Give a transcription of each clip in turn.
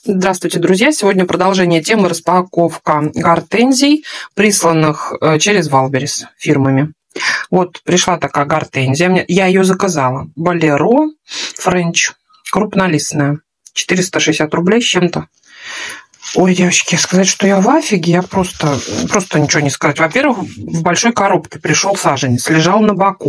Здравствуйте, друзья! Сегодня продолжение темы распаковка гортензий, присланных через Валберес фирмами. Вот пришла такая гортензия. Я ее заказала. Болеро Френч, крупнолистная. 460 рублей с чем-то. Ой, девочки, сказать, что я в афиге, я просто ничего не сказать. Во-первых, в большой коробке пришел саженец, лежал на боку.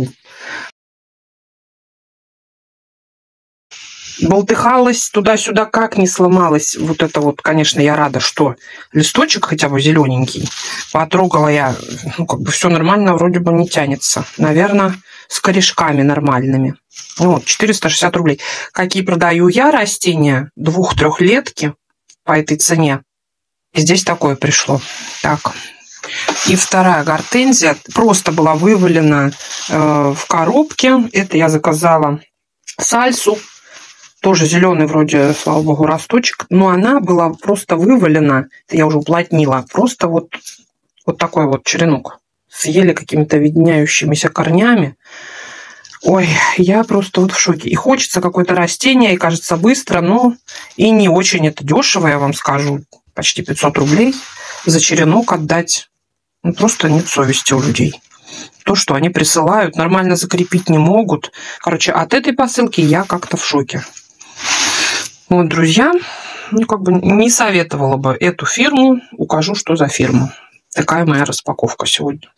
Болтыхалась туда-сюда, как не сломалась. Вот это вот, конечно, я рада, что листочек хотя бы зелененький. Потрогала я, все нормально, вроде бы не тянется. Наверное, с корешками нормальными. Вот, 460 рублей. Какие продаю я растения? 2-3-летки по этой цене. И здесь такое пришло. Так. И вторая гортензия просто была вывалена в коробке. Это я заказала сальсу. Тоже зеленый вроде, слава богу, росточек. Но она была просто вывалена. Это я уже уплотнила. Просто вот такой вот черенок. Съели какими-то видняющимися корнями. Ой, я просто вот в шоке. И хочется какое-то растение, и кажется быстро, но и не очень это дешево, я вам скажу. Почти 500 рублей за черенок отдать. Ну, просто нет совести у людей. То, что они присылают, нормально закрепить не могут. Короче, от этой посылки я как-то в шоке. Вот, друзья, не советовала бы эту фирму. Укажу, что за фирма. Такая моя распаковка сегодня.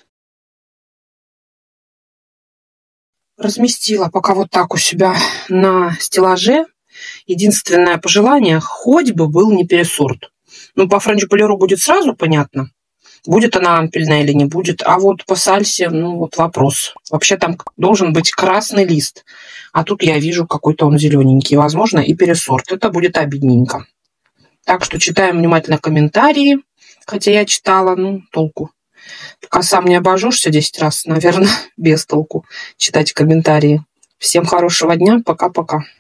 Разместила пока вот так у себя на стеллаже. Единственное пожелание, хоть бы был не пересорт. Ну, по Френч Болеро будет сразу понятно, будет она ампельная или не будет. А вот по сальсе, вот вопрос. Вообще там должен быть красный лист. А тут я вижу какой-то он зелененький. Возможно, и пересорт. Это будет обидненько. Так что читаем внимательно комментарии. Хотя я читала, толку. Пока сам не обожжешься 10 раз, наверное, без толку читать комментарии. Всем хорошего дня. Пока-пока.